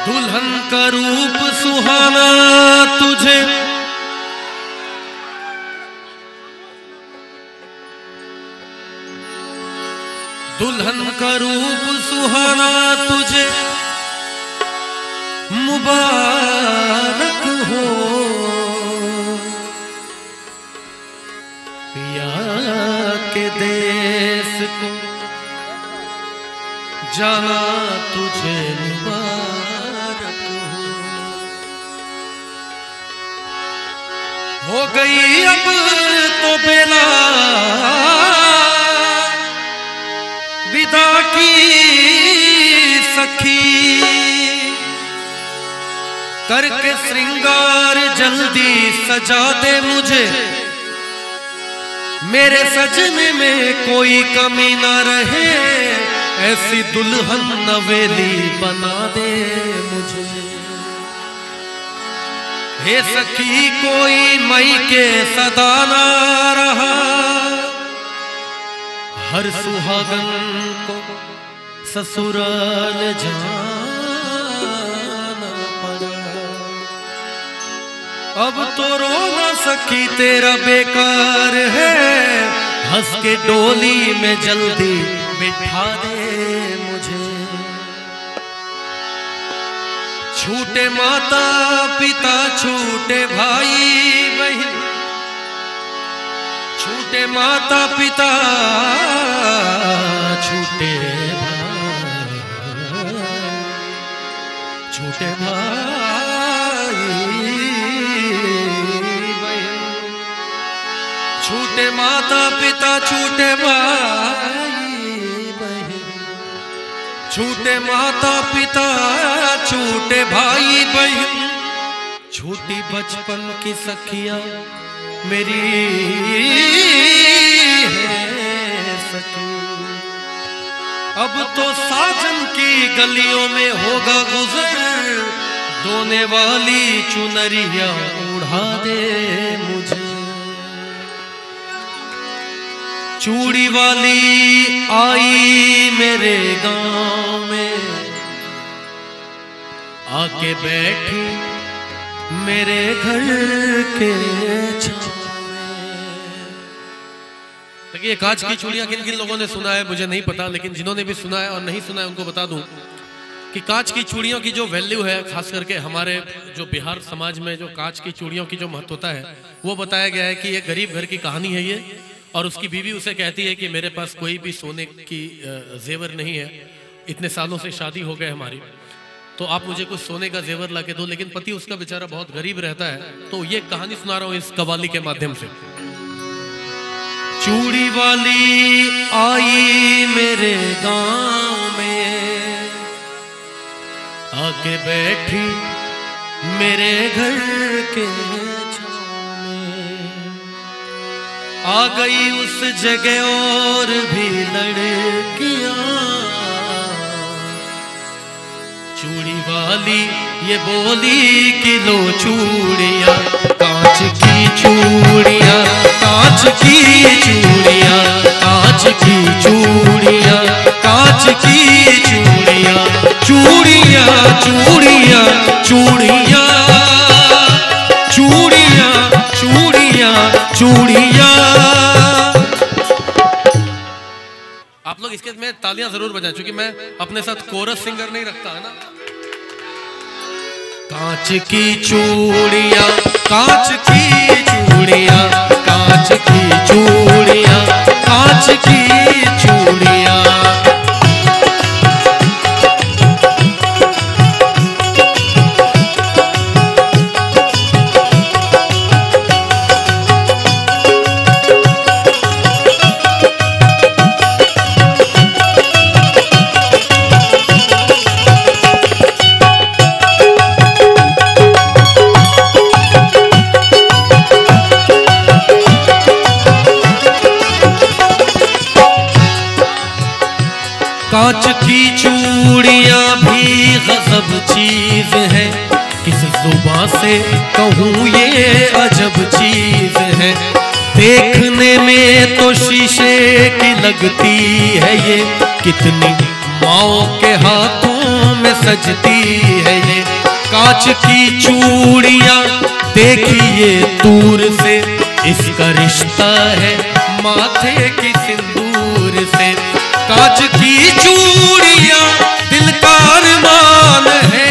दुल्हन का रूप सुहाना तुझे दुल्हन का रूप सुहाना तुझे मुबारक हो। पिया के देश को जाना तुझे मुबारक हो गई अब तो बेला विदा की सखी, करके श्रृंगार जल्दी सजा दे मुझे, मेरे सजने में कोई कमी ना रहे, ऐसी दुल्हन नवेली बना दे मुझे। हे सखी कोई मई के सदा ना रहा, हर सुहागन को ससुराल जाना पड़ा। अब तो रो ना सखी तेरा बेकार है, हंस के डोली में जल्दी बिठा दे मुझे। छूटे माता पिता छूटे भाई बहन, छूटे माता पिता छूटे छूटे भाई बहन, छूटे माता पिता छूटे भाई बहन, छूटे माता पिता छूटे भाई बहन, छूटी बचपन की सखियां मेरी है सखी। अब तो साजन की गलियों में होगा गुजर, दोने वाली चुनरिया उड़ा दे मुझे। चूड़ी वाली आई मेरे गांव में, आके बैठी मेरे घर के छाँव में। देखिए कांच की चूड़ियां किन किन लोगों ने सुना है मुझे नहीं पता, लेकिन जिन्होंने भी सुना है और नहीं सुना है उनको बता दूं कि कांच की चूड़ियों की जो वैल्यू है, खास करके हमारे जो बिहार समाज में जो कांच की चूड़ियों की जो महत्वता है वो बताया गया है कि ये गरीब घर की कहानी है ये। और उसकी बीवी उसे कहती है कि मेरे पास कोई भी सोने की जेवर नहीं है, इतने सालों से शादी हो गए हमारी, तो आप मुझे कुछ सोने का जेवर ला के दो। लेकिन पति उसका बेचारा बहुत गरीब रहता है, तो ये कहानी सुना रहा हूं इस कव्वाली के माध्यम से। चूड़ी वाली आई मेरे गांव में, आके बैठी मेरे घर के छाँव में। आ गई उस जगह और भी लड़कियां, चूड़ी वाली ये बोली कि लो चूड़ियां, कांच की चूड़ियां, कांच की चूड़ियां, कांच की चूड़ियां, कांच की चूड़ियां, चूड़ियां चूड़ियां चूड़ियां चूड़ियां चूड़ियां चूड़ियां। आप लोग इसके में तालियां जरूर बजाएं, क्योंकि मैं अपने साथ कोरस सिंगर नहीं रखता है ना। कांच की चूड़ियां, कांच की चूड़ियां, कांच की चूड़ियां, कांच की चूड़ियां। कांच की चूड़ियां भी गजब चीज है, किस जुबान से कहूँ ये अजब चीज है। देखने में तो शीशे की लगती है ये, कितनी माओ के हाथों में सजती है ये। कांच की चूड़ियां देखिए दूर से, इसका रिश्ता है माथे की सिंदूर से। कांच की चूड़ियां दिल का अरमान है,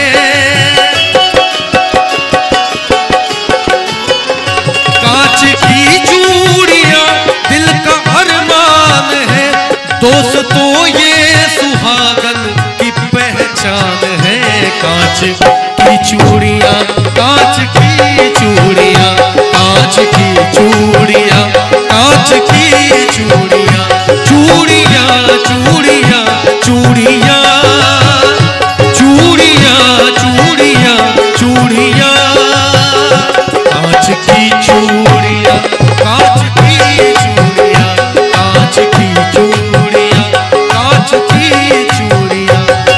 कांच की चूड़ियां दिल का अरमान है। दोस्तों ये सुहागन की पहचान है। कांच की चूड़ियां, कांच की चूड़ियां, कांच की चूड़ियां, कांच की चूड़ियां, चूड़ियां चूड़ियां चूड़ियां, चूड़ियां चूड़ियां चूड़ियां, कांच की चूड़ियां, कांच की चूड़ियां, कांच की चूड़ियां, कांच की चूड़ियां।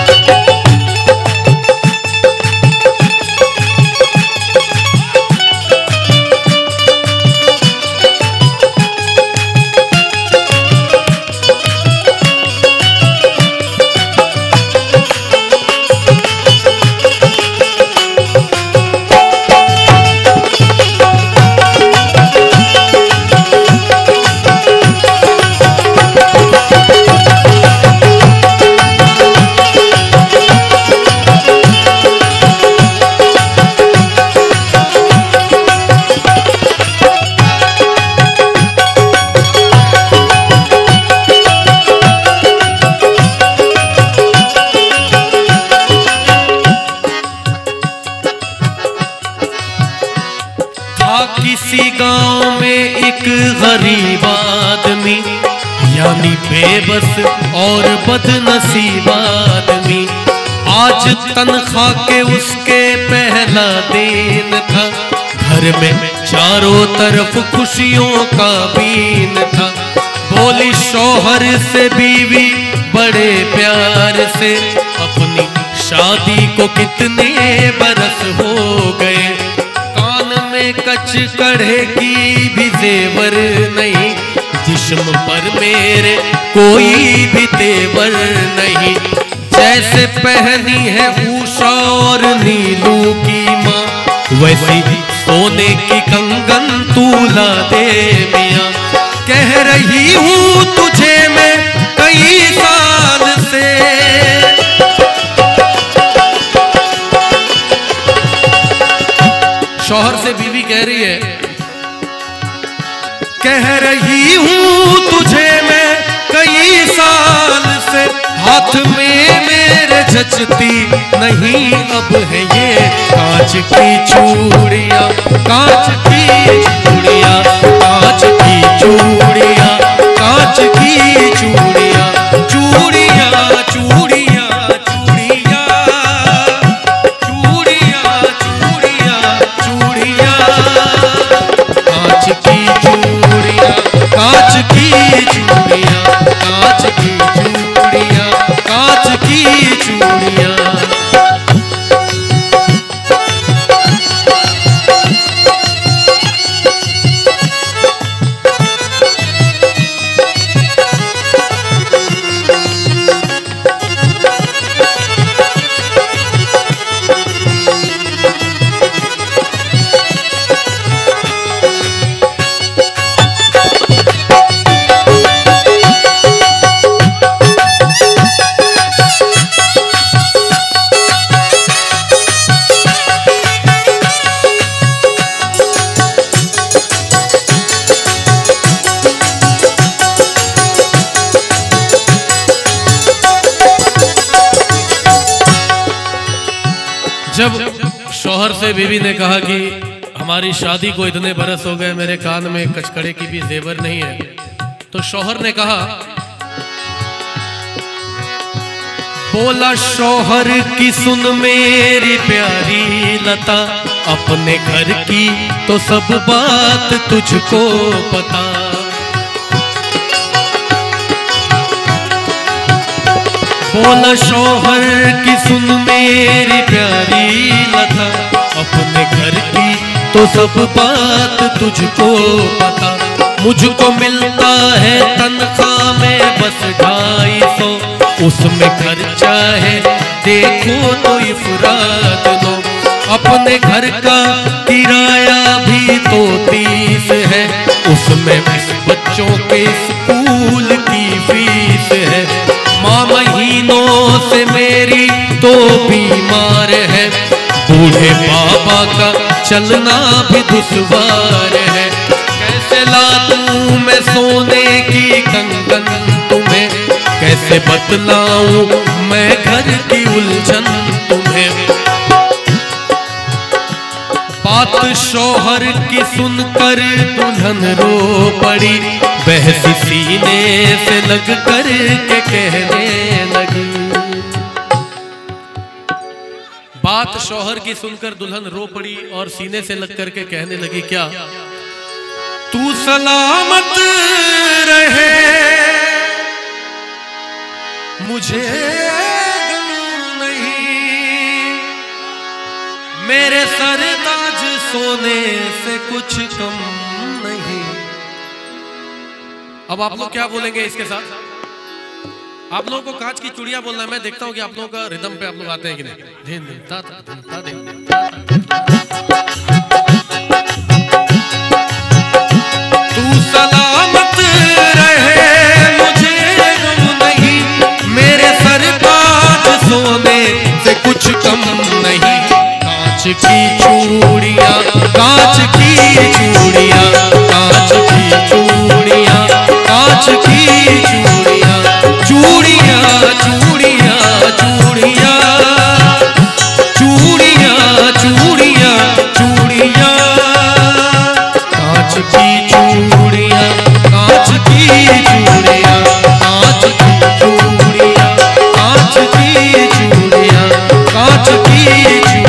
किसी गांव में एक गरीब आदमी, यानी बेबस और बदनसीब आदमी। आज तनख्वाह के उसके पहला दिन था, घर में चारों तरफ खुशियों का बीन था। बोली शौहर से बीवी बड़े प्यार से, अपनी शादी को कितने बरस हो गए। कच कढ़े की भी जेवर नहीं, जिस्म पर मेरे कोई भी तेवर नहीं। जैसे पहनी है उषा और नीलू की माँ, वैसी सोने की कंगन तू ला दे मियाँ। कह रही हूँ तुझे मैं कई साल से, शौहर से बीवी कह रही है, कह रही हूँ तुझे मैं कई साल से, हाथ में मेरे जचती नहीं अब है ये कांच की चूड़ियां, कांच की चूड़ियां, कांच की चूड़ियां, कांच की चूड़ियां, चूड़ियां चूड़ियां चूड़ियां, चूड़ियां चूड़ियां चूड़ियां, कांच की चूड़ियां, कांच की चूड़ियां, कांच की चूड़ियां, कांच की चूड़ियां। जब शौहर से बीवी ने कहा कि हमारी शादी को इतने बरस हो गए, मेरे कान में कचकड़े की भी जेवर नहीं है, तो शौहर ने कहा, बोला शौहर की सुन मेरी प्यारी लता, अपने घर की तो सब बात तुझको पता। बोला शौहर की सुन मेरी प्यारी लता, अपने घर की तो सब बात तुझको पता। मुझको मिलता है तनख्वाह में बस 250, उसमें खर्चा है देखो तो इफरात लो। अपने घर का किराया भी तो 30 है, उसमें इस बच्चों के स्कूल की फीस है। माँ महीनों से मेरी तो बीमार है, बूढ़े बाबा का चलना भी दुश्वार है। कैसे ला दूं मैं सोने की कंगन तुम्हें, कैसे बतलाऊं मैं घर की उलझन तुम्हें। बात शौहर की सुनकर दुल्हन रो पड़ी, बहस सीने से लग कर के कहने लगी। बात शौहर की सुनकर दुल्हन रो पड़ी और सीने से लग कर के कहने लगी क्या? तू सलामत रहे मुझे गम नहीं, मेरे सर ताज सोने से कुछ कम नहीं। अब आप लोग क्या बोलेंगे इसके साथ? आप लोगों को कांच की चूड़ियां बोलना है। मैं देखता हूं कि आप लोगों का रिदम पे आप लोग आते हैं कि नहीं। तू सलामत रहे मुझे गम नहीं, मेरे सर ताज सोने से कुछ कम नहीं। कांच की चूड़ियां, कांच की चूड़ियां, कांच की चूड़ियां, कांच की चूड़ियां, चूड़ियां चूड़ियां चूड़ियां, चूड़ियां चूड़ियां चूड़ियां, कांच की चूड़ियां, कांच की चूड़ियां, कांच की चूड़ियां, कांच की चूड़ियां, कांच की चूड़ियां।